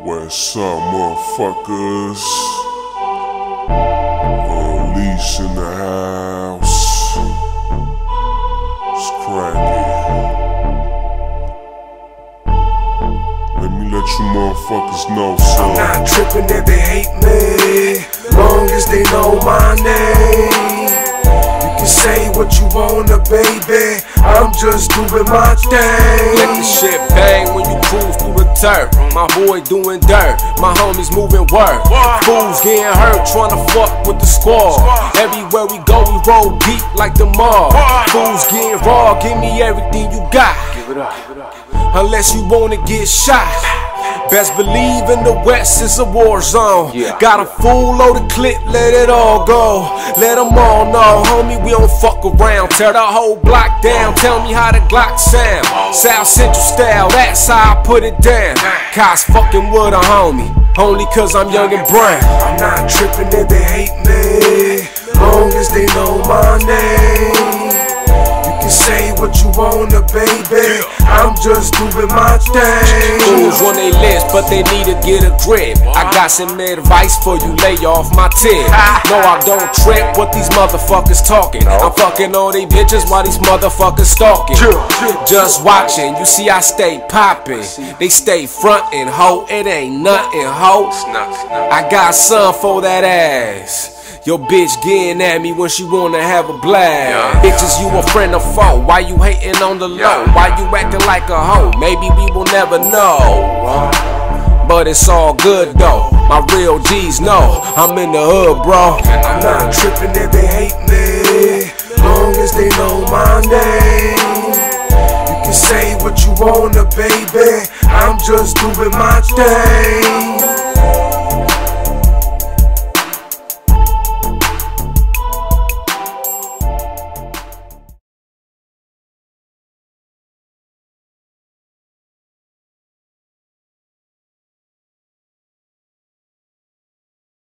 What's up, motherfuckers? Unleash in the house. It's cracking. Let me let you motherfuckers know, so I'm not tripping if they hate me, long as they know my name. You can say what you wanna, baby, I'm just doing my thing. Let the shit bang when you cruise through the turf. My boy doing dirt, my homies moving work. Fools getting hurt, tryna fuck with the squad. Everywhere we go, we roll deep like the mob. Fools getting raw, give me everything you got. Give it up. Unless you wanna get shot. Best believe in the West is a war zone. Got a full load of clip, let it all go. Let them all know, homie, we don't fuck around. Tear the whole block down, tell me how the Glock sound. South Central style, that's how I put it down. Cops fucking with a homie, only cause I'm young and brown. I'm not tripping if they hate me, long as they know my name. You can say what you wanna, baby, I'm just doing my thing. Fools on they list, but they need to get a grip. I got some advice for you, lay off my tip. No, I don't trip what these motherfuckers talking. I'm fucking all they bitches while these motherfuckers stalking. Just watching, you see I stay popping. They stay frontin', ho, it ain't nothing, ho. I got some for that ass. Your bitch getting at me when she wanna have a blast. Bitches, you a friend or foe? Why you hating on the low? Why you acting like a hoe? Maybe we will never know. But it's all good though. My real G's know I'm in the hood, bro. I'm not tripping if they hate me, long as they know my name. You can say what you wanna, baby, I'm just doing my thing.